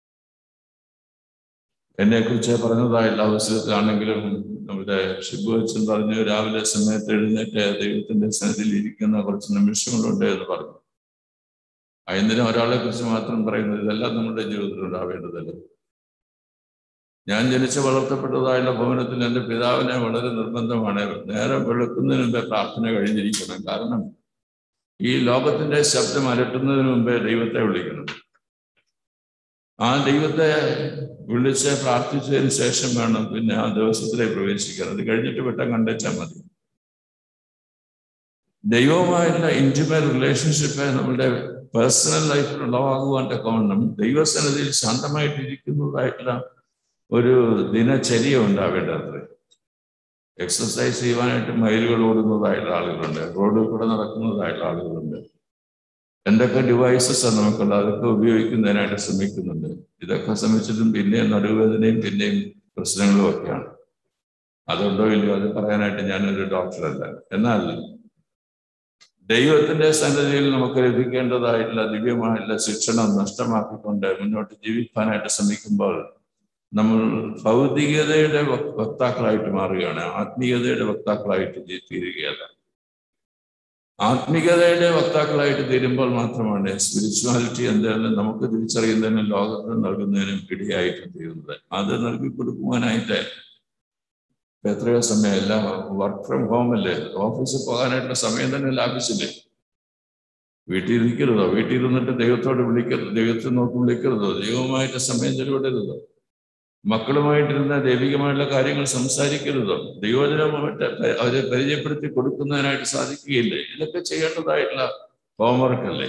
എന്നെക്കുറിച്ച് പറഞ്ഞതായുള്ള അവസരത്തിലാണെങ്കിലും നമ്മുടെ ഷിബു അച്ഛൻ പറഞ്ഞു, രാവിലെ സമയത്ത് എഴുന്നേറ്റ് ദൈവത്തിന്റെ സന്നിധിയിൽ ഇരിക്കുന്ന കുറച്ച് നിമിഷങ്ങളുണ്ട് എന്ന് പറഞ്ഞു. എന്തിനും ഒരാളെ കുറിച്ച് മാത്രം പറയുന്നത്, ഇതെല്ലാം നമ്മുടെ ജീവിതത്തിൽ ഉണ്ടാവേണ്ടതല്ല. ഞാൻ ജനിച്ച് വളർത്തപ്പെട്ടതായുള്ള ഭവനത്തിൽ എൻ്റെ പിതാവിനെ വളരെ നിർബന്ധമാണ്, നേരം വെളുക്കുന്നതിന് മുമ്പേ പ്രാർത്ഥന കഴിഞ്ഞിരിക്കണം. കാരണം ഈ ലോകത്തിന്റെ ശബ്ദം അലട്ടുന്നതിന് മുമ്പേ ദൈവത്തെ വിളിക്കണം. ആ ദൈവത്തെ വിളിച്ച് പ്രാർത്ഥിച്ചതിന് ശേഷം വേണം പിന്നെ ആ ദിവസത്തിലേക്ക് പ്രവേശിക്കാൻ. അത് കഴിഞ്ഞിട്ട് വെട്ടം കണ്ടെച്ചാൽ മതി. ദൈവവുമായുള്ള ഇൻറ്റിമേറ്റ് റിലേഷൻഷിപ്പ് നമ്മുടെ പേഴ്സണൽ ലൈഫിൽ ഉളവാകുവാൻ്റെ കാരണം ദൈവസന്നിധിയിൽ ശാന്തമായിട്ടിരിക്കുന്നതായിട്ടുള്ള ഒരു ദിനചര്യ ഉണ്ടാവേണ്ടത്. എക്സസൈസ് ചെയ്യുവാനായിട്ട് മൈലുകൾ ഓടുന്നതായിട്ടുള്ള ആളുകളുണ്ട്, റോഡിൽ കൂടെ നടക്കുന്നതായിട്ടുള്ള ആളുകളുണ്ട്. എന്തൊക്കെ ഡിവൈസസാണ് നമുക്കുള്ളത്, അതൊക്കെ ഉപയോഗിക്കുന്നതിനായിട്ട് ശ്രമിക്കുന്നുണ്ട്. ഇതൊക്കെ ശ്രമിച്ചിട്ടും പിന്നെയും നടുവേദനയും പിന്നെയും പ്രശ്നങ്ങളും ഒക്കെയാണ്. അതുണ്ടോ ഇല്ലയോ അത് പറയാനായിട്ട് ഞാനൊരു ഡോക്ടറല്ല. എന്നാൽ ദൈവത്തിന്റെ സന്നിധിയിൽ നമുക്ക് ലഭിക്കേണ്ടതായിട്ടുള്ള ദിവ്യമായിട്ടുള്ള ശിക്ഷണം നഷ്ടമാക്കിക്കൊണ്ട് മുന്നോട്ട് ജീവിക്കാനായിട്ട് ശ്രമിക്കുമ്പോൾ നമ്മൾ ഭൗതികതയുടെ വക്താക്കളായിട്ട് മാറുകയാണ്, ആത്മീയതയുടെ വക്താക്കളായിട്ട് തീരുകയല്ല. ആത്മീയതയുടെ വക്താക്കളായിട്ട് തീരുമ്പോൾ മാത്രമാണ് സ്പിരിച്വാലിറ്റി എന്തായാലും നമുക്ക് തിരിച്ചറിയുന്നതിനും ലോകത്തിന് നൽകുന്നതിനും ഇടയായിട്ട് തീരുന്നത്. അത് നൽകി കൊടുക്കുവാനായിട്ട് എത്രയോ സമയം, എല്ലാം വർക്ക് ഫ്രം ഹോം അല്ലേ, ഓഫീസിൽ പോകാനായിട്ടുള്ള സമയം തന്നെ ലാഭിച്ചില്ലേ. വീട്ടിലിരിക്കരുതോ? വീട്ടിലിരുന്നിട്ട് ദൈവത്തോട് വിളിക്കരുതോ? ദൈവത്തെ നോക്കി വിളിക്കരുതോ? ദൈവവുമായിട്ട് സമയം ചെലവിടരുതോ? മക്കളുമായിട്ടിരുന്ന ദൈവികമായിട്ടുള്ള കാര്യങ്ങൾ സംസാരിക്കരുതോ? ദൈവജനമായിട്ട് അവരെ പരിചയപ്പെടുത്തി കൊടുക്കുന്നതിനായിട്ട് സാധിക്കുകയില്ലേ? ഇതൊക്കെ ചെയ്യേണ്ടതായിട്ടുള്ള ഹോംവർക്ക് അല്ലേ.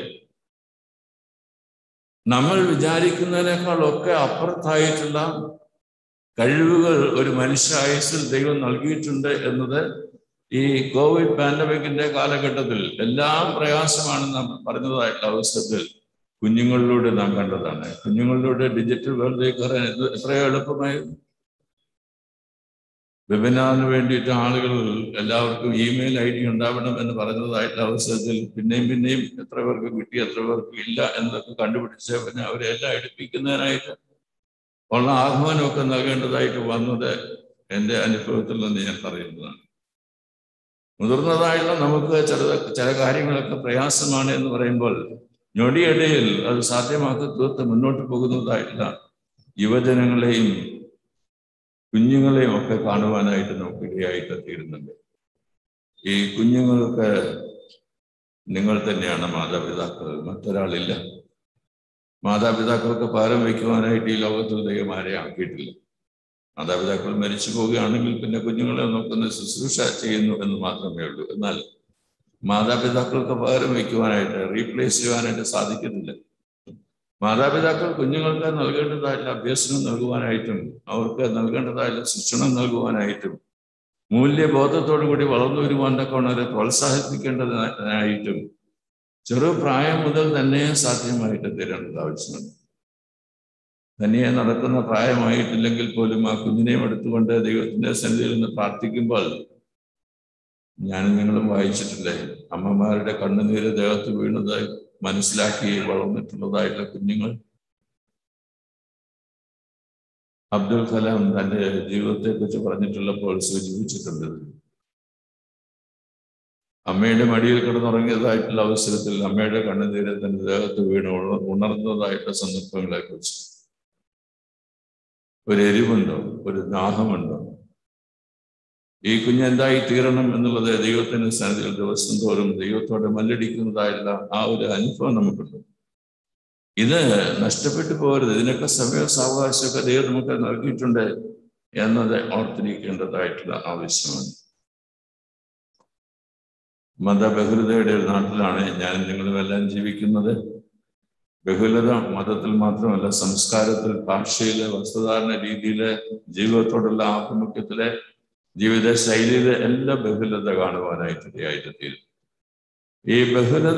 നമ്മൾ വിചാരിക്കുന്നതിനേക്കാളൊക്കെ അപ്പുറത്തായിട്ടുള്ള കഴിവുകൾ ഒരു മനുഷ്യായുസ്സിൽ ദൈവം നൽകിയിട്ടുണ്ട് എന്നത് ഈ കോവിഡ് പാൻഡമിക്കിന്റെ കാലഘട്ടത്തിൽ എല്ലാം പ്രയാസമാണെന്ന് നാം പറഞ്ഞതായിട്ടുള്ള അവസരത്തിൽ കുഞ്ഞുങ്ങളിലൂടെ നാം കണ്ടതാണ്. കുഞ്ഞുങ്ങളിലൂടെ ഡിജിറ്റൽ വേൾഡിലേക്ക് കയറാൻ എത്രയോ എളുപ്പമായിരുന്നു. വെബിനാറിന് വേണ്ടിയിട്ട് ആളുകൾ എല്ലാവർക്കും ഇമെയിൽ ID ഉണ്ടാവണം എന്ന് പറഞ്ഞതായിട്ടുള്ള അവസരത്തിൽ പിന്നെയും എത്ര പേർക്ക് കിട്ടി, എത്ര പേർക്ക് ഇല്ല എന്നൊക്കെ കണ്ടുപിടിച്ച് പിന്നെ അവരെ എല്ലാം എടുപ്പിക്കുന്നതിനായിട്ട് ഉള്ള ആഹ്വാനമൊക്കെ നൽകേണ്ടതായിട്ട് വന്നത് എൻ്റെ അനുഭവത്തിൽ നിന്ന് ഞാൻ പറയുന്നതാണ്. മുതിർന്നതായുള്ള നമുക്ക് ചില കാര്യങ്ങളൊക്കെ പ്രയാസമാണ് എന്ന് പറയുമ്പോൾ ഞൊടിയിടയിൽ അത് സാധ്യമാക്കി തീർത്ത് മുന്നോട്ട് പോകുന്നതായിട്ടുള്ള യുവജനങ്ങളെയും കുഞ്ഞുങ്ങളെയും ഒക്കെ കാണുവാനായിട്ട് നമുക്ക് ഇടയായിട്ട് തീരുന്നുണ്ട്. ഈ കുഞ്ഞുങ്ങൾക്ക് നിങ്ങൾ തന്നെയാണ് മാതാപിതാക്കൾ, മറ്റൊരാളില്ല. മാതാപിതാക്കൾക്ക് പകരം വയ്ക്കുവാനായിട്ട് ഈ ലോകത്തിൽ ദൈവം ആരെയും ആക്കിയിട്ടില്ല. മാതാപിതാക്കൾ മരിച്ചു പോവുകയാണെങ്കിൽ പിന്നെ കുഞ്ഞുങ്ങളെ നോക്കുന്ന ശുശ്രൂഷ ചെയ്യുന്നു എന്ന് മാത്രമേ ഉള്ളൂ. എന്നാൽ മാതാപിതാക്കൾക്ക് പകരം വയ്ക്കുവാനായിട്ട്, റീപ്ലേസ് ചെയ്യുവാനായിട്ട് സാധിക്കുന്നില്ല. മാതാപിതാക്കൾ കുഞ്ഞുങ്ങൾക്ക് നൽകേണ്ടതായിട്ടുള്ള അഭ്യസനം നൽകുവാനായിട്ടും അവർക്ക് നൽകേണ്ടതായിട്ടുള്ള ശിക്ഷണം നൽകുവാനായിട്ടും മൂല്യബോധത്തോടു കൂടി വളർന്നു വരുവാനൊക്കെ അവരെ പ്രോത്സാഹിപ്പിക്കേണ്ടതിനായിട്ടും ചെറുപ്രായം മുതൽ തന്നെ സാധ്യമായിട്ട് തീരേണ്ടത് ആവശ്യമുണ്ട്. തനിയെ നടക്കുന്ന പ്രായമായിട്ടില്ലെങ്കിൽ പോലും ആ കുഞ്ഞിനെയും എടുത്തുകൊണ്ട് ദൈവത്തിന്റെ സന്നിധിയിൽ നിന്ന് പ്രാർത്ഥിക്കുമ്പോൾ ഞാനും നിങ്ങളും വായിച്ചിട്ടില്ലേ, അമ്മമാരുടെ കണ്ണുനീര് ദേഹത്ത് വീണത് മനസ്സിലാക്കി വളർന്നിട്ടുള്ളതായിട്ടുള്ള കുഞ്ഞുങ്ങൾ. അബ്ദുൽ കലാം തന്റെ ജീവിതത്തെ കുറിച്ച് പറഞ്ഞിട്ടുള്ളപ്പോൾ സൂചിപ്പിച്ചിട്ടുണ്ട്, അമ്മയുടെ മടിയിൽ കിടന്നുറങ്ങിയതായിട്ടുള്ള അവസരത്തിൽ അമ്മയുടെ കണ്ണുനീര് തന്റെ ദേഹത്ത് വീണ് ഉണർന്നതായിട്ടുള്ള സന്ദർഭങ്ങളെ കുറിച്ച്. ഒരു എരിവുണ്ടോ, ഒരു ദാഹമുണ്ടോ, ഈ കുഞ്ഞെന്തായി തീരണം എന്നുള്ളത് ദൈവത്തിന്റെ സന്നിധിയിൽ ദിവസം തോറും ദൈവത്തോടെ മല്ലടിക്കുന്നതായിട്ടുള്ള ആ ഒരു അനുഭവം നമുക്കുണ്ട്. ഇത് നഷ്ടപ്പെട്ടു പോകരുത്. ഇതിനൊക്കെ സമയസാവകാശമൊക്കെ ദൈവം നമുക്ക് നൽകിയിട്ടുണ്ട് എന്നത് ഓർത്തിരിക്കേണ്ടതായിട്ടുള്ള ആവശ്യമാണ്. മതബഹുലതയുടെ ഒരു നാട്ടിലാണ് ഞാൻ നിങ്ങളുമെല്ലാം ജീവിക്കുന്നത്. ബഹുലത മതത്തിൽ മാത്രമല്ല, സംസ്കാരത്തിൽ, ഭാഷയിലെ, വസ്ത്രധാരണ രീതിയിലെ, ജീവിതത്തോടുള്ള ആഭിമുഖ്യത്തിലെ, ജീവിത ശൈലിയിലെ എല്ലാ ബഹുലത കാണുവാനായിട്ട് തീരും. ഈ ബഹുലത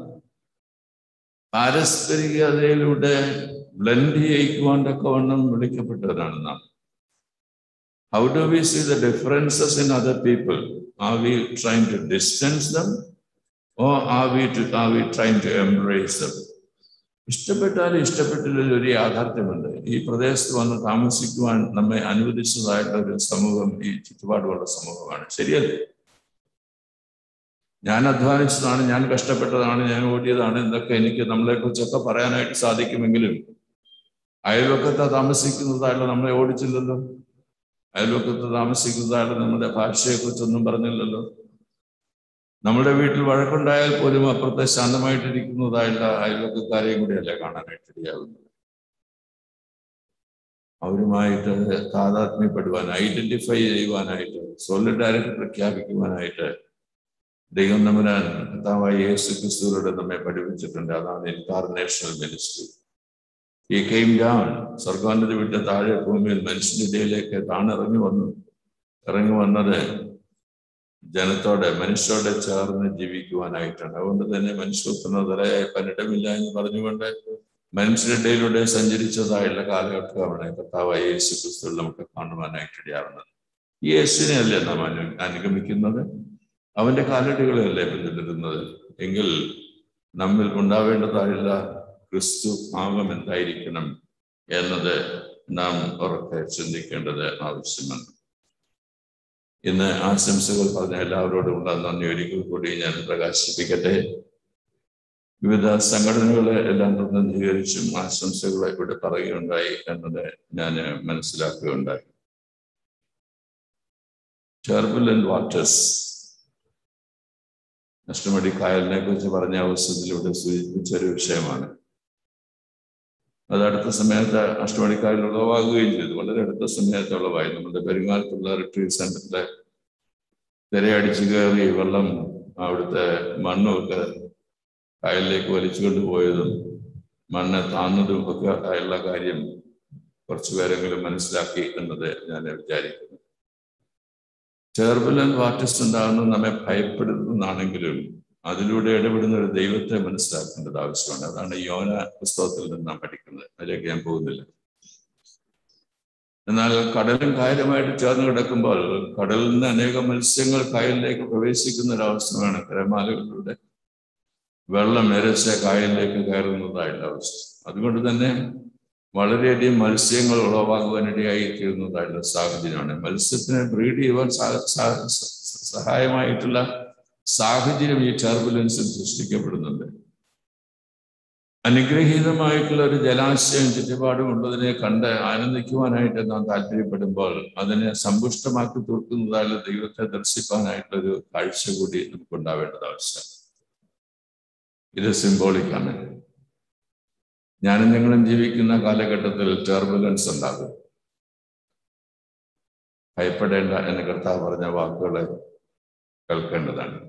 പാരസ്പരികതയിലൂടെ ബ്ലെൻഡ് ചെയ്യിക്കുവാൻ തക്കവണ്ണം വിളിക്കപ്പെട്ടവരാണ് നാം. How do we see the differences in other people? Are we trying to distance them or are we trying to embrace them? ഇഷ്ടപ്പെട്ടാലും ഇഷ്ടപ്പെട്ടില്ലെങ്കിൽ ഒരു യാഥാർത്ഥ്യമുണ്ട്. ഈ പ്രദേശത്ത് വന്ന് താമസിക്കുവാൻ നമ്മെ അനുവദിച്ചതായിട്ടുള്ള ഒരു സമൂഹം ഈ ചുറ്റുപാടുള്ള സമൂഹമാണ്. ശരിയല്ലേ? ഞാൻ അധ്വാനിച്ചതാണ്, ഞാൻ കഷ്ടപ്പെട്ടതാണ്, ഞാൻ ഓടിയതാണ് എന്നൊക്കെ എനിക്ക് നമ്മളെ കുറിച്ചൊക്കെ പറയാനായിട്ട് സാധിക്കുമെങ്കിലും അയൽവക്കത്ത് താമസിക്കുന്നതായിട്ടുള്ള നമ്മളെ ഓടിച്ചില്ലല്ലോ. അയൽവക്കത്ത് താമസിക്കുന്നതായിട്ടുള്ള നമ്മുടെ ഭാഷയെക്കുറിച്ചൊന്നും പറഞ്ഞില്ലല്ലോ. നമ്മുടെ വീട്ടിൽ വഴക്കുണ്ടായാൽ പോലും അപ്പുറത്തെ ശാന്തമായിട്ടിരിക്കുന്നതായുള്ള അയൽവക്കക്കാരെയും കൂടിയല്ലേ കാണാനായിട്ട് ഇടയാകുന്നത്. അവരുമായിട്ട് താതാത്മ്യപ്പെടുവാൻ, ഐഡന്റിഫൈ ചെയ്യുവാനായിട്ട്, സോളിഡാരിറ്റി പ്രഖ്യാപിക്കുവാനായിട്ട് ദൈവം തമ്പുരാൻ കർത്താവായ യേശു ക്രിസ്തുവിലൂടെ നമ്മെ പഠിപ്പിച്ചിട്ടുണ്ട്. അതാണ് ഇൻകാർനേഷണൽ മിനിസ്ട്രി. ഈ കെയിം ഡൗൺ, സ്വർഗോന്നതി വിട്ട് താഴെ ഭൂമിയിൽ മനുഷ്യന്റെ ഇടയിലേക്ക് ഇറങ്ങി വന്നത് ജനത്തോടെ, മനുഷ്യരോടെ ചേർന്ന് ജീവിക്കുവാനായിട്ടാണ്. അതുകൊണ്ട് തന്നെ മനുഷ്യത്വത്തിന് തലയായി പലയിടമില്ല എന്ന് പറഞ്ഞുകൊണ്ട് മനുഷ്യരുടെ ഇടയിലൂടെ സഞ്ചരിച്ചതായുള്ള കാലഘട്ടമാണ് കർത്താവായ യേശു ക്രിസ്തുവിൽ നമുക്ക് കാണുവാനായിട്ട് ഇടയാവുന്നത്. ഈ യേശുവിനെ അല്ലേ നാം അനുഗമിക്കുന്നത്? അവന്റെ കാലടികളെയല്ലേ പിന്തുടരുന്നത്? എങ്കിൽ നമ്മിൽ ഉണ്ടാവേണ്ടതായുള്ള ക്രിസ്തു ഭാവം എന്തായിരിക്കണം എന്നത് നാം ഉറക്കെ ചിന്തിക്കേണ്ടത് ആവശ്യമാണ്. ഇന്ന് ആശംസകൾ പറഞ്ഞ എല്ലാവരോടുമുള്ള നന്ദി ഒരിക്കൽ കൂടി ഞാൻ പ്രകാശിപ്പിക്കട്ടെ. വിവിധ സംഘടനകളെ എല്ലാം പ്രതിനിധീകരിച്ചും ആശംസകളെ ഇവിടെ പറയുകയുണ്ടായി എന്നത് ഞാൻ മനസ്സിലാക്കുകയുണ്ടായി. ടർബുലന്റ് വാട്ടേഴ്സ്, അഷ്ടമുടി കായലിനെ കുറിച്ച് പറഞ്ഞ അവസരത്തിലൂടെ സൂചിപ്പിച്ച ഒരു വിഷയമാണ്. അത് അടുത്ത സമയത്ത് അഷ്ടമണിക്കാരിൽ ഉളവാകുകയും ചെയ്തു. വളരെ അടുത്ത സമയത്ത് ഉളവായി. നമ്മുടെ പെരുങ്ങാലത്തുള്ള റിട്രീറ്റ് സെന്ററിലെ തിരയടിച്ചു കയറി വെള്ളം അവിടുത്തെ മണ്ണുമൊക്കെ കായലിലേക്ക് വലിച്ചു കൊണ്ടുപോയതും മണ്ണ് താന്നതും ഒക്കെ ആയുള്ള കാര്യം കുറച്ചു പേരെങ്കിലും മനസ്സിലാക്കി എന്നത് ഞാൻ വിചാരിക്കുന്നു. ടർബുലന്റ് വാട്ടേഴ്സ് ഉണ്ടാകുന്നത് നമ്മെ ഭയപ്പെടുന്നതാണെങ്കിലും അതിലൂടെ ഇടപെടുന്ന ഒരു ദൈവത്തെ മനസ്സിലാക്കേണ്ടത് ആവശ്യമാണ്. അതാണ് യോന പുസ്തകത്തിൽ നിന്ന് നാം പഠിക്കുന്നത്. അതിലേക്ക് ഞാൻ പോകുന്നില്ല. എന്നാൽ കടലും കായലുമായിട്ട് ചേർന്ന് കിടക്കുമ്പോൾ കടലിൽ നിന്ന് അനേകം മത്സ്യങ്ങൾ കായലിലേക്ക് പ്രവേശിക്കുന്ന ഒരവസ്ഥയാണ്. തിരമാലകളിലൂടെ വെള്ളം നിരച്ച കായലിലേക്ക് കയറുന്നതായുള്ള അവസ്ഥ. അതുകൊണ്ട് തന്നെ വളരെയധികം മത്സ്യങ്ങൾ ഉളവാകുവാനിടയായി തീരുന്നതായുള്ള സാഹചര്യമാണ്. മത്സ്യത്തിനെ ബ്രീഡ് ചെയ്യുവാൻ സഹായമായിട്ടുള്ള സാഹചര്യം ഈ ടർബുലൻസിൽ സൃഷ്ടിക്കപ്പെടുന്നുണ്ട്. അനുഗ്രഹീതമായിട്ടുള്ള ഒരു ജലാശയം ചുറ്റുപാടും ഉള്ളതിനെ കണ്ട് ആനന്ദിക്കുവാനായിട്ട് നാം താല്പര്യപ്പെടുമ്പോൾ അതിനെ സമ്പുഷ്ടമാക്കി തീർക്കുന്നതായുള്ള ദൈവത്തെ ദർശിക്കാനായിട്ടൊരു കാഴ്ച കൂടി നമുക്കുണ്ടാവേണ്ടത് ആവശ്യം. ഇത് സിംബോളിക്കാണ്. ഞാനും നിങ്ങളും ജീവിക്കുന്ന കാലഘട്ടത്തിൽ ടർബുലൻസ് ഉണ്ടാകും. ഭയപ്പെടേണ്ട എന്ന് കർത്താവ് പറഞ്ഞ വാക്കുകളെ കേൾക്കേണ്ടതാണ്.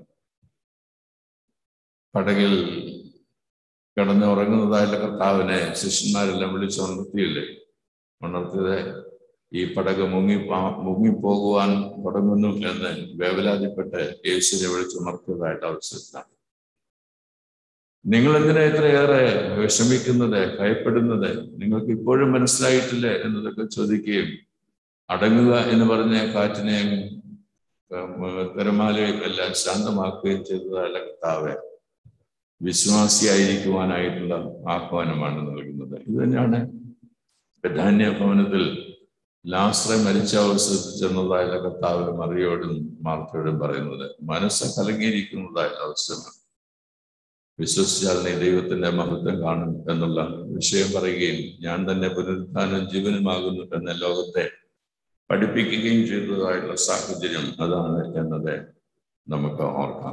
പടകിൽ കിടന്നുറങ്ങുന്നതായുള്ള കർത്താവിനെ ശിഷ്യന്മാരെല്ലാം വിളിച്ചുണർത്തിയില്ലേ? ഉണർത്തിയത് ഈ പടക് മുങ്ങിപ്പോകുവാൻ തുടങ്ങുന്നു എന്ന് വേവലാതിപ്പെട്ട് യേശുവിനെ വിളിച്ചുണർത്തിയതായിട്ട് അവസരത്തിലാണ്. നിങ്ങൾ എന്തിനാ ഇത്രയേറെ വിഷമിക്കുന്നത്, ഭയപ്പെടുന്നത്? നിങ്ങൾക്ക് ഇപ്പോഴും മനസ്സിലായിട്ടില്ലേ എന്നതൊക്കെ ചോദിക്കുകയും അടങ്ങുക എന്ന് പറഞ്ഞ കാറ്റിനെയും തിരമാലയും എല്ലാം ശാന്തമാക്കുകയും ചെയ്തതായുള്ള കർത്താവ് വിശ്വാസിയായിരിക്കുവാനായിട്ടുള്ള ആഹ്വാനമാണ് നൽകുന്നത്. ഇത് തന്നെയാണ് ബെഥാന്യ ഭവനത്തിൽ ലാസറെ മരിച്ച അവസരത്തിൽ ചെന്നതായുള്ള കർത്താവ് മറിയോടും മാർത്തയോടും പറയുന്നത്. മനസ്സ് കലങ്ങിയിരിക്കുന്നതായ അവസരമാണ്. വിശ്വസിച്ചാൽ നീ ദൈവത്തിന്റെ മഹത്വം കാണും എന്നുള്ള വിഷയം പറയുകയും ഞാൻ തന്നെ പുനരുത്ഥാനം ജീവനുമാകുന്നു എന്ന ലോകത്തെ പഠിപ്പിക്കുകയും ചെയ്തതായുള്ള സാഹചര്യം അതാണ് എന്നത് നമുക്ക് ഓർക്കാം.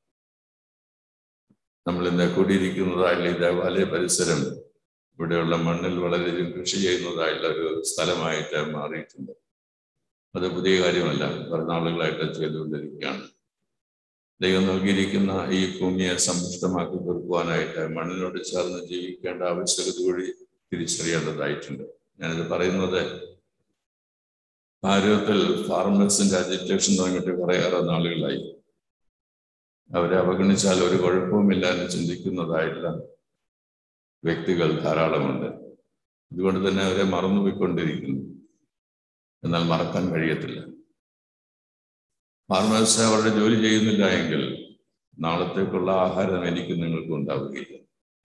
നമ്മൾ ഇന്ന് കൂടിയിരിക്കുന്നതായുള്ള ഈ ദേവാലയ പരിസരം ഇവിടെയുള്ള മണ്ണിൽ വളരെയധികം കൃഷി ചെയ്യുന്നതായുള്ള ഒരു സ്ഥലമായിട്ട് മാറിയിട്ടുണ്ട്. അത് പുതിയ കാര്യമല്ല, കുറേ നാളുകളായിട്ട് ചെയ്തുകൊണ്ടിരിക്കുകയാണ്. ദൈവം നൽകിയിരിക്കുന്ന ഈ ഭൂമിയെ സമ്പുഷ്ടമാക്കി തീർക്കുവാനായിട്ട് മണ്ണിനോട് ചേർന്ന് ജീവിക്കേണ്ട ആവശ്യകത കൂടി തിരിച്ചറിയേണ്ടതായിട്ടുണ്ട്. ഞാനിത് പറയുന്നത് ഭാരതത്തിൽ ഫാർമേഴ്സിന്റെ അജിറ്റേഷൻ തുടങ്ങിയിട്ട് കുറേയേറെ നാളുകളായി. അവരെ അവഗണിച്ചാൽ ഒരു കുഴപ്പവുമില്ല എന്ന് ചിന്തിക്കുന്നതായിട്ടുള്ള വ്യക്തികൾ ധാരാളമുണ്ട്. അതുകൊണ്ട് തന്നെ അവരെ മറന്നുപോയിക്കൊണ്ടിരിക്കുന്നു. എന്നാൽ മറക്കാൻ കഴിയത്തില്ല. ഫാർമേഴ്സ് അവരുടെ ജോലി ചെയ്യുന്നില്ല എങ്കിൽ നാളത്തേക്കുള്ള ആഹാരം എനിക്കും നിങ്ങൾക്കും ഉണ്ടാവുകയില്ല.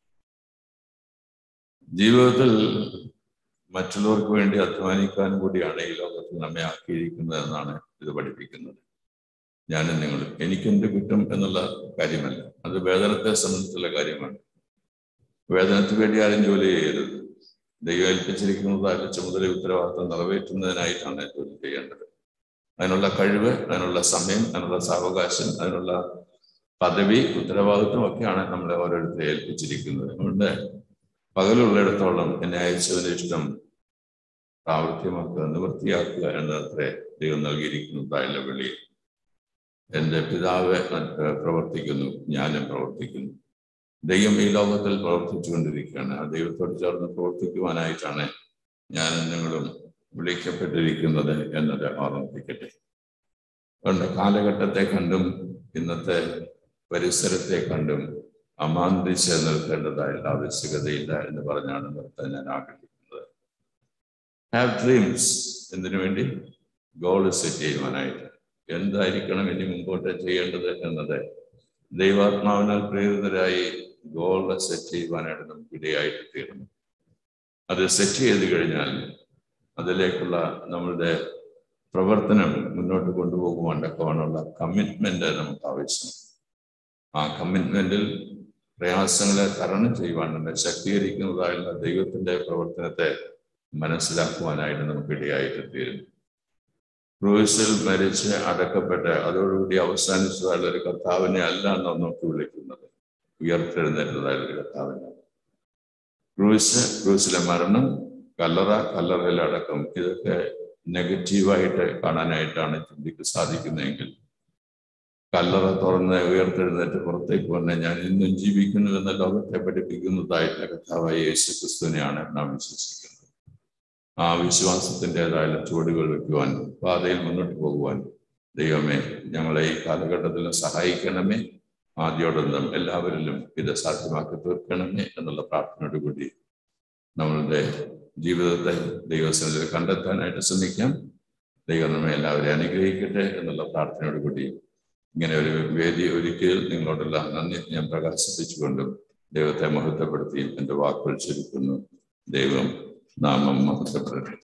ജീവിതത്തിൽ മറ്റുള്ളവർക്ക് വേണ്ടി അധ്വാനിക്കാൻ കൂടിയാണ് ഈ ലോകത്തിൽ നമ്മെ ആക്കിയിരിക്കുന്നത് എന്നാണ് ഇത് പഠിപ്പിക്കുന്നത്. ഞാനും നിങ്ങളും എനിക്കെന്ത് കിട്ടും എന്നുള്ള കാര്യമല്ല, അത് വേതനത്തെ സംബന്ധിച്ചുള്ള കാര്യമാണ്. വേതനത്തിന് വേണ്ടി ആരും ജോലി ചെയ്യരുത്. ദൈവം ഏൽപ്പിച്ചിരിക്കുന്നതായ ചുമതല ഉത്തരവാദിത്വം നിറവേറ്റുന്നതിനായിട്ടാണ് ജോലി ചെയ്യേണ്ടത്. അതിനുള്ള കഴിവ്, അതിനുള്ള സമയം, അതിനുള്ള സാവകാശം, അതിനുള്ള പദവി, ഉത്തരവാദിത്വം ഒക്കെയാണ് നമ്മളെ ഓരോരുത്തരെ ഏൽപ്പിച്ചിരിക്കുന്നത്. അതുകൊണ്ട് പകലുള്ളിടത്തോളം എന്നെ അയച്ചതിന് ഇഷ്ടം പ്രാവർത്തികമാക്കുക, നിവൃത്തിയാക്കുക എന്നത്രേ ദൈവം നൽകിയിരിക്കുന്നതായുള്ള വിളി. എൻ്റെ പിതാവ് പ്രവർത്തിക്കുന്നു, ഞാനും പ്രവർത്തിക്കുന്നു. ദൈവം ഈ ലോകത്തിൽ പ്രവർത്തിച്ചുകൊണ്ടിരിക്കുകയാണ്. ആ ദൈവത്തോട് ചേർന്ന് പ്രവർത്തിക്കുവാനായിട്ടാണ് ഞാനും നിങ്ങളും വിളിക്കപ്പെട്ടിരിക്കുന്നത് എന്നത് ഓർമ്മിപ്പിക്കട്ടെ. അതുകൊണ്ട് കാലഘട്ടത്തെ കണ്ടും ഇന്നത്തെ പരിസരത്തെ കണ്ടും അമാന്തിച്ച് നിൽക്കേണ്ടതായുള്ള ആവശ്യകതയില്ല എന്ന് പറഞ്ഞാണ് നിർത്താൻ ഞാൻ ആഗ്രഹിക്കുന്നത്. Have dreams. എന്തിനു വേണ്ടി? ഗോൾ സെറ്റ് ചെയ്യുവാനായിട്ട്. എന്തായിരിക്കണം ഇനി മുമ്പോട്ട് ചെയ്യേണ്ടത് എന്നത് ദൈവാത്മാവിനാൽ പ്രേരിതരായി ഗോൾ സെറ്റ് ചെയ്യുവാനായിട്ട് നമുക്ക് ഇടയായിട്ട് തീരണം. അത് സെറ്റ് ചെയ്ത് കഴിഞ്ഞാൽ അതിലേക്കുള്ള നമ്മളുടെ പ്രവർത്തനം മുന്നോട്ട് കൊണ്ടുപോകുവാൻ തക്കവണ്ണമുള്ള കമ്മിറ്റ്മെന്റ് നമുക്ക് ആവശ്യമാണ്. ആ കമ്മിറ്റ്മെന്റിൽ പ്രയാസങ്ങളെ തരണം ചെയ്യുവാൻ നമ്മെ ശക്തീകരിക്കുന്നതായുള്ള ദൈവത്തിന്റെ പ്രവർത്തനത്തെ മനസ്സിലാക്കുവാനായിട്ട് നമുക്ക് ഇടയായിട്ട് തീരും. ക്രൂസിൽ മരിച്ച് അടക്കപ്പെട്ട് അതോടുകൂടി അവസാനിച്ചതായുള്ള ഒരു കർത്താവിനെ അല്ല നാം നോക്കി വിളിക്കുന്നത്, ഉയർത്തെഴുന്നേറ്റതായുള്ള ഒരു കർത്താവിനെ. ക്രൂസിലെ മരണം, കല്ലറ, കല്ലറയിലെ അടക്കം, ഇതൊക്കെ നെഗറ്റീവായിട്ട് കാണാനായിട്ടാണ് ചിന്തിക്ക് സാധിക്കുന്നതെങ്കിൽ കല്ലറ തുറന്ന് ഉയർത്തെഴുന്നേറ്റ് പുറത്തേക്ക് വന്ന് ഞാൻ ഇന്നും ജീവിക്കുന്നു എന്ന ലോകത്തെ പഠിപ്പിക്കുന്നതായിട്ടുള്ള കർത്താവായ യേശു ക്രിസ്തുവിനെയാണ് നാം വിശ്വസിക്കുന്നത്. ആ വിശ്വാസത്തിൻ്റെതായ ചുവടുകൾ വയ്ക്കുവാൻ, പാതയിൽ മുന്നോട്ട് പോകുവാൻ ദൈവമേ ഞങ്ങളെ ഈ കാലഘട്ടത്തിൽ സഹായിക്കണമേ. ആദ്യോടൊന്നും എല്ലാവരിലും ഇത് സാധ്യമാക്കി തീർക്കണമേ എന്നുള്ള പ്രാർത്ഥനയോടുകൂടി നമ്മളുടെ ജീവിതത്തെ ദൈവസന്നിധിയിൽ കണ്ടെത്താനായിട്ട് ശ്രമിക്കാം. ദൈവം നമ്മെ എല്ലാവരെയും അനുഗ്രഹിക്കട്ടെ എന്നുള്ള പ്രാർത്ഥനയോടുകൂടി ഇങ്ങനെ ഒരു വേദി ഒരുക്കിയതിൽ നിങ്ങളോടുള്ള നന്ദി ഞാൻ പ്രകാശിപ്പിച്ചുകൊണ്ടും ദൈവത്തെ മഹത്വപ്പെടുത്തിയും എൻ്റെ വാക്കുകൾ ചുരുക്കുന്നു. ദൈവം നാമം മഹത്വപ്പെടട്ടെ.